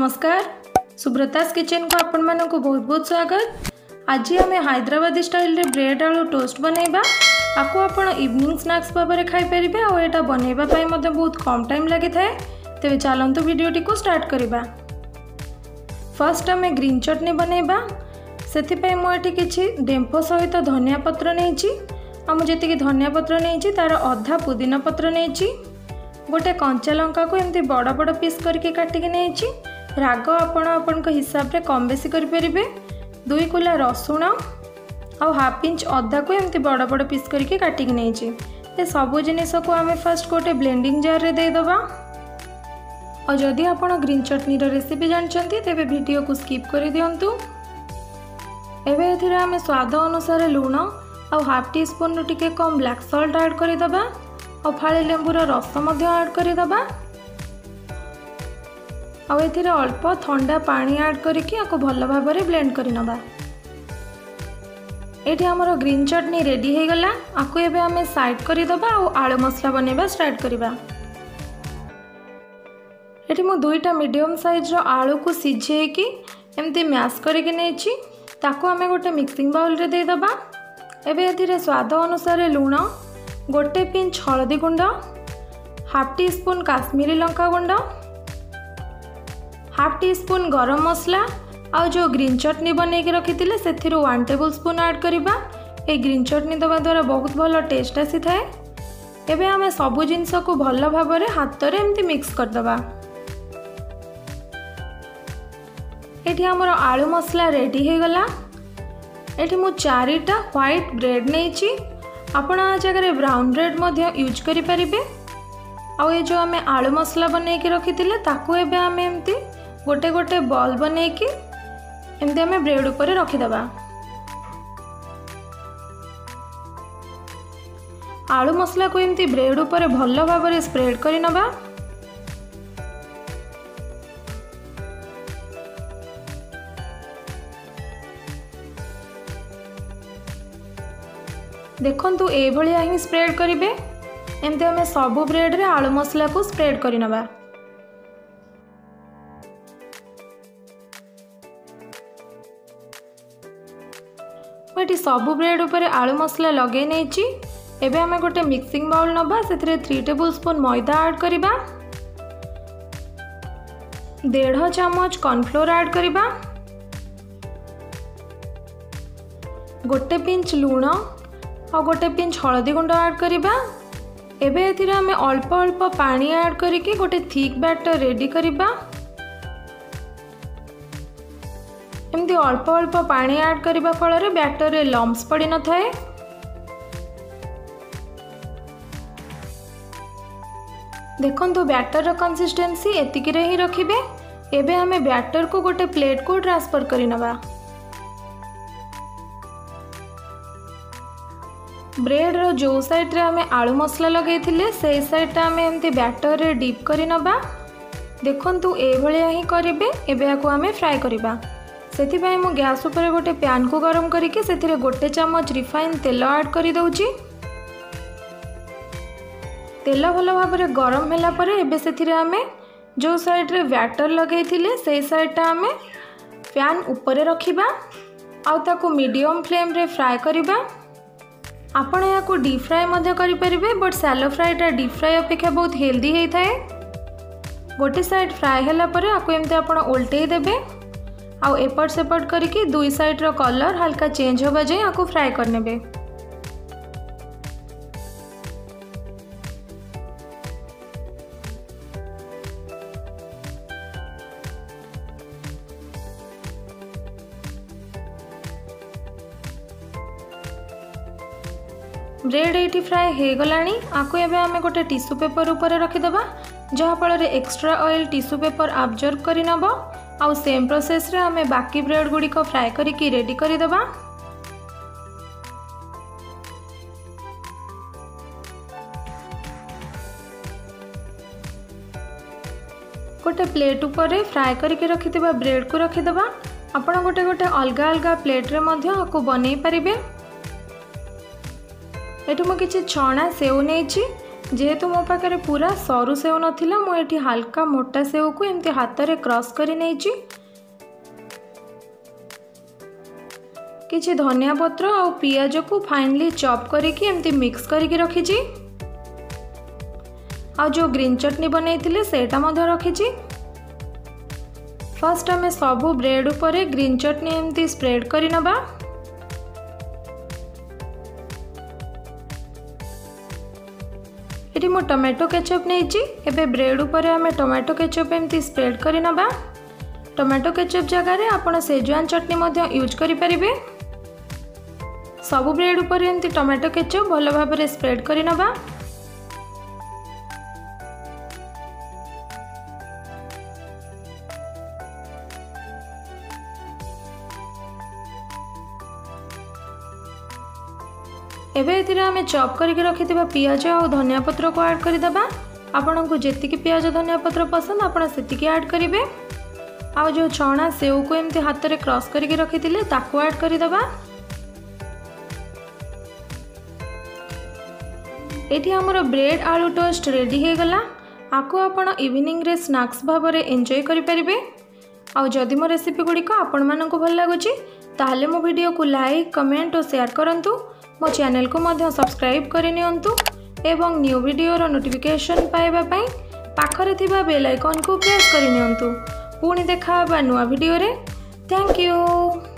नमस्कार, सुब्रतास किचन को आपण मानक बहुत बहुत स्वागत। आज आम हैदराबादी स्टाइल रे ब्रेड आलू टोस्ट बनैबा। आपको आपण इवनिंग स्नैक्स भाव में खाई परिबे और एटा बनैबा पई मते बहुत कम टाइम लागि थाए। तेबे चलंतु वीडियोटी को स्टार्ट करिबा। फर्स्ट आम ग्रीन चटनी बनैबा। सेथि पई मो एठी किछि डेम्फो सहित धनिया पत्र नेछि। आ मु जेतिकी धनिया पत्र नेछि तार अधा पुदीना पत्र नेछि। गोटे कंचा लंका को एमती बड़ बड़ पीस करके काटिकी नेछि। राग आपण हिसाब रे कम बेसी करि परिबे। 2 कुला रसुण और हाफ इंच अदा को एमती बड़ बड़ पीस करके काटिकी नेछि। ए सब जिनिस को आमे फर्स्ट गोटे ब्लेंडिंग जार रे दे दबा। और जदि आपण ग्रीन चटनी रो रेसिपी जानचंती तेबे वीडियो को स्किप कर दियंतु। एबे एथिरे आमे स्वाद अनुसार लूण और हाफ टी स्पून टिके कम ब्लैक सॉल्ट ऐड करि दबा और फाळे लेंबूर रस ऐड करदबा। और एथिरे अल्प ठंडा पानी ऐड करके आपको भल भाव में ब्लेंड करनबा। एठी हमर ग्रीन चटनी रेडी हो गला। आपको एबे हमें साइड करदबा और आलू मसला बनैबा स्टार्ट करबा। एठी मु 2टा मीडियम साइज रो आलू को सिझे कि एमती मैश करके नेछि। ताको हमें गोटे मिक्सिंग बाउल रे दे दबा। एबे एथिरे स्वाद अनुसार लूण, गोटे पिंच हल्दी गुंड, हाफ टी स्पून काश्मीरी लंका गुंड, half teaspoon garam masala और जो ग्रीन चटनी बने के रखी थे से 1 टेबल स्पून ऐड करबा। ए ग्रीन चटनी दबा द्वारा बहुत भल टेस्ट आसी थाए। एबे हमें सबु जिंस को भल भाव में हाथ रे एमती मिक्स कर दबा। एठी हमर आलू मसला रेडी हो गला। एठी मु 4टा व्हाइट ब्रेड नेछि। आपण आ जगह ब्राउन ब्रेड मध्य यूज करि परिबे। आ ये जो हमें आलू मसला बने के रखी थे ताकू एबे हमें एमती गोटे गोटे बॉल बने कि एमती हमें ब्रेड ऊपर रखीदबा। आलू मसला को एमती ब्रेड ऊपर भल भाव में स्प्रेड कर नबा। देखंतु ए भलिया ही स्प्रेड करिवे। एमती हमें सबु ब्रेड रे आलू मसला को स्प्रेड करि नबा। एटी सबु ब्रेड ऊपर आलू मसला लगे नेछि। एबे हमें गोटे मिक्सिंग बाउल नबा। सेथिरे 3 टेबल स्पून मैदा ऐड करिबा, 1.5 चम्मच कॉर्नफ्लोर ऐड करिबा, गोटे पिंच लूण और गोटे पिंच हल्दी गुंड ऐड करिबा। एबे एथिरे हमें अल्प अल्प पानी ऐड करके गोटे थिक बैटर रेडी करिबा। एमती अल्प अल्प पानी ऐड करिबा फल रे बैटर रे लम्प्स पड़ी न थाए। देखंतु बैटर रो कंसिस्टेंसी एतिकी रे ही रखिबे। एबे हमें बैटर को गोटे प्लेट को ट्रांसफर करि नबा। ब्रेड रो जो साइड रे हमें आलू मसला लगे थिले से साइड हमें एमती बैटर रे डीप करि नबा। देखंतु ए भलिया ही करिबे। एबे आको हमें फ्राई करिबा। सेथि पई मु गैस ऊपर गोटे पैन को गरम करके सेथिरे गोटे चम्मच रिफाइन तेल ऐड करि दउची। तेल भल भाव में गरम होला परे एबे सेथिरे हमें जो साइड रे बैटर लगे थिले से साइड हमें पैन ऊपर रखिबा आ ताको मीडियम फ्लेम रे फ्राई करिबा। आपण या को डीप फ्राई मध्य करि परिबे, बट सैलो फ्राईटा डीप फ्राई अपेक्षा बहुत हेल्दी होई थाए। गोटे साइड फ्राई होला परे आको एमते आपण उल्टेई देबे आ एपट सेपट करके 2 साइड रो कलर हल्का चेंज होबा जाय आको फ्राई करनेबे। ब्रेड एटी फ्राई हो गलानी। आको एबे हमें गोटे टिश्यू पेपर ऊपर रखीदबा जहाँ फल extra oil tissue paper absorb करि नबो। आउ सेम प्रोसेस रे हमें बाकी ब्रेड गुडी को फ्राई करके रेडी करिदबा। गोटे प्लेट ऊपर फ्राई करके रखिथिबा ब्रेड को रखीदबा। आपण गोटे गोटे अलग अलग प्लेट रे मध्य आको बनै परिबे। एठु मु किछि छणा सेव नेछि। जेहेतु मो पाखे पूरा सरू सेव नथिला मु एठी हल्का मोटा सेव को एमती हाथ रे क्रश करी नेछि। किछि धनिया पत्र और पियाज को फाइनली चॉप करके एमती मिक्स करके रखिछि। आ जो ग्रीन चटनी बनैथिले सेटा मध्य रखिछि। फर्स्ट हमें सबू ब्रेड ऊपर ग्रीन चटनी एमती स्प्रेड करी नबा। एटी मो टोमेटो केचप नेछि। एबे ब्रेड ऊपर हमें टोमेटो केचप एमती स्प्रेड करी नबा। टोमेटो केचप जगह रे आपण सेजवान चटनी मध्य यूज करि परिबे। सबू ब्रेड ऊपर एमती टोमेटो केचप भलो भाबरे स्प्रेड करी नबा। एबे एथिरे आमे चॉप करके रखिथिबा पियाज और धनिया पत्र को ऐड करि दबा। आपन को जेतिकी पियाज धनिया पत्र पसंद आपन सेतिकी ऐड करिवे। आ जो छणा सेव को एमती हाथ रे क्रॉस करके रखिथिले ताको ऐड करि दबा। एठी हमर ब्रेड आलू टोस्ट रेडी हे गला। आको आपण इवनिंग रे स्नैक्स भाबरे एन्जॉय करि परिबे। आ जदि मो रेसिपी गुडी को आपण माननको भल लागुची ताहले मो वीडियो को लाइक कमेंट और शेयर करंतु। मो चैनल को मध्य सब्सक्राइब करि नियंतु एवं न्यू वीडियो रो नोटिफिकेशन पाइबा पई पाखरे थिबा बेल आइकन को प्रेस करि नियंतु। पुणी देखा बा नुआ वीडियो रे। Thank you.